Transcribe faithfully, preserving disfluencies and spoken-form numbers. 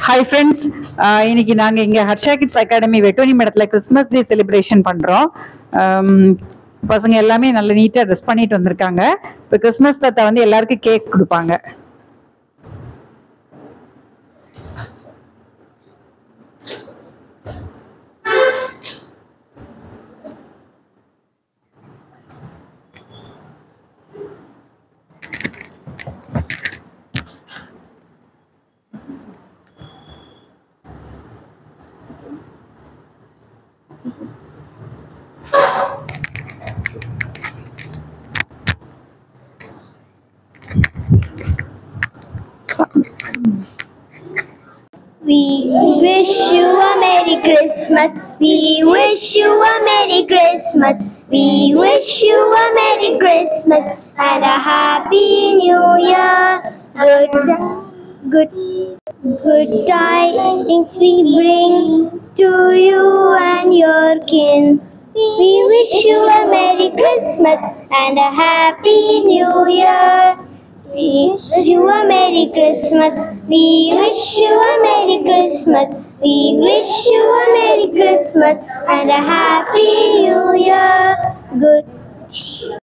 Hi friends, இன்னைக்கு நாங்கள் இங்கே ஹர்ஷா கிட்ஸ் அகாடமி வெட்டோனி மடத்தில் கிறிஸ்மஸ் டே செலிப்ரேஷன் பண்ணுறோம். பசங்க எல்லாமே நல்ல நீட்டாக ட்ரெஸ் பண்ணிட்டு வந்திருக்காங்க. இப்போ கிறிஸ்மஸ் தாத்தா வந்து எல்லாருக்கும் கேக் கொடுப்பாங்க. We wish you a Merry Christmas. We wish you a Merry Christmas. We wish you a Merry Christmas and a Happy New Year. Good, good, good tidings we bring to you and your kin. We wish you a Merry Christmas and a Happy New Year. We wish you a Merry Christmas. We wish you a Merry Christmas. We wish you a Merry Christmas and a Happy New Year. Good.